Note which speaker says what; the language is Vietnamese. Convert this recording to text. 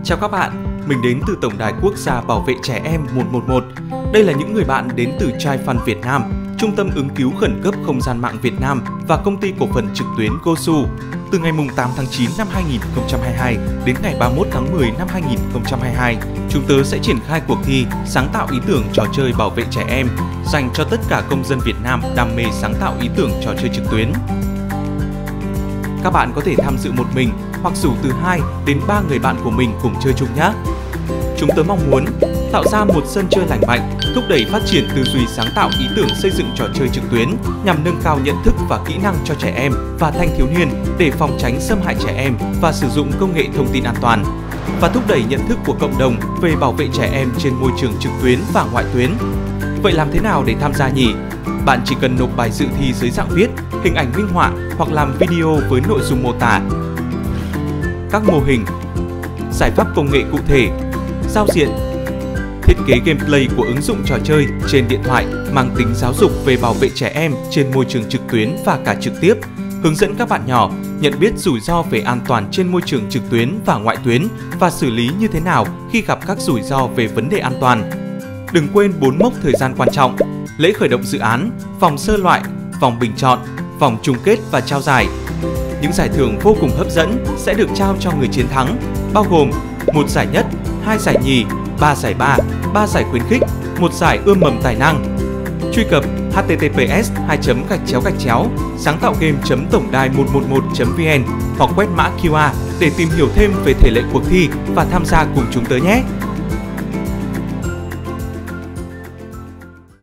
Speaker 1: Chào các bạn, mình đến từ Tổng đài Quốc gia Bảo vệ Trẻ Em 111. Đây là những người bạn đến từ Child Fund Việt Nam, Trung tâm ứng cứu khẩn cấp không gian mạng Việt Nam và công ty cổ phần trực tuyến Gosu. Từ ngày 8 tháng 9 năm 2022 đến ngày 31 tháng 10 năm 2022, chúng tớ sẽ triển khai cuộc thi sáng tạo ý tưởng trò chơi bảo vệ trẻ em dành cho tất cả công dân Việt Nam đam mê sáng tạo ý tưởng trò chơi trực tuyến. Các bạn có thể tham dự một mình hoặc rủ từ 2 đến 3 người bạn của mình cùng chơi chung nhé. Chúng tớ mong muốn tạo ra một sân chơi lành mạnh, thúc đẩy phát triển tư duy sáng tạo ý tưởng xây dựng trò chơi trực tuyến nhằm nâng cao nhận thức và kỹ năng cho trẻ em và thanh thiếu niên để phòng tránh xâm hại trẻ em và sử dụng công nghệ thông tin an toàn, và thúc đẩy nhận thức của cộng đồng về bảo vệ trẻ em trên môi trường trực tuyến và ngoại tuyến. Vậy làm thế nào để tham gia nhỉ? Bạn chỉ cần nộp bài dự thi dưới dạng viết, hình ảnh minh họa hoặc làm video với nội dung mô tả các mô hình, giải pháp công nghệ cụ thể, giao diện, thiết kế gameplay của ứng dụng trò chơi trên điện thoại mang tính giáo dục về bảo vệ trẻ em trên môi trường trực tuyến và cả trực tiếp, hướng dẫn các bạn nhỏ nhận biết rủi ro về an toàn trên môi trường trực tuyến và ngoại tuyến và xử lý như thế nào khi gặp các rủi ro về vấn đề an toàn. Đừng quên 4 mốc thời gian quan trọng: lễ khởi động dự án, vòng sơ loại, vòng bình chọn, vòng chung kết và trao giải. Những giải thưởng vô cùng hấp dẫn sẽ được trao cho người chiến thắng, bao gồm 1 giải nhất, 2 giải nhì, 3 giải ba, 3 giải khuyến khích, 1 giải ươm mầm tài năng. Truy cập https://sáng tạo game.tổng đài111.vn hoặc quét mã QR để tìm hiểu thêm về thể lệ cuộc thi và tham gia cùng chúng tớ nhé!